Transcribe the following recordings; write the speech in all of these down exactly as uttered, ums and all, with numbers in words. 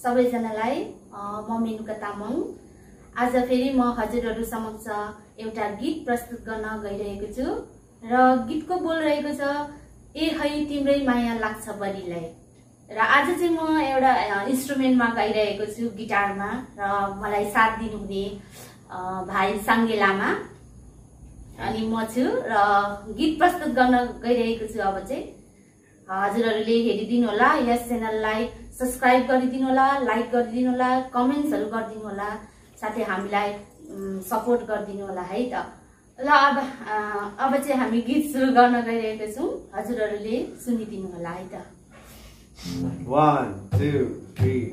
सबैजनालाई म मेनुका तामाङ आज फेरि म हजुरहरु समक्ष एउटा गीत प्रस्तुत गर्न गइरहेको छु र गीतको बोल रहेको छ ए है तिम्रै माया लाग्छ बरिलाई। र आज चाहिँ म एउटा इन्स्ट्रुमेन्टमा गाइरहेको छु, गिटारमा, र मलाई साथ दिनुहुने भाइ साङ्गे लामा अनि म छु र गीत प्रस्तुत गर्न गइरहेको छु। अब चाहिँ हजुरहरुले हेरिदिनु होला, यस च्यानललाई सब्स्क्राइब गरिदिनु होला, लाइक गरिदिनु होला, कमेन्ट्सहरु गरिदिनु होला, साथै हामीलाई सपोर्ट गरिदिनु होला है त। ल अब अब चाहिँ हामी गीत सुरु गर्न गइरहेको छौं, हजुरहरुले सुनिदिनु होला है त। one two three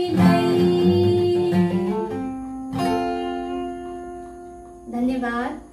धन्यवाद।